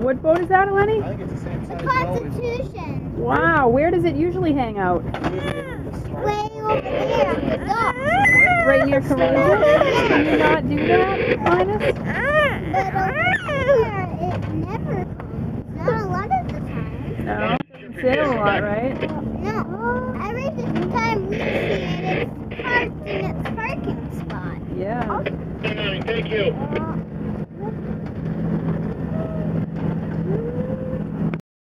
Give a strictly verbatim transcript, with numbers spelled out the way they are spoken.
What boat is that, Eleni? I think it's the same size The Constitution. Wow, where does it usually hang out? Way over there at the dock. Right near Caribbean? Can you not do that, Linus? But over there, it never comes. Not a lot of the time. No, doesn't sit a lot, right?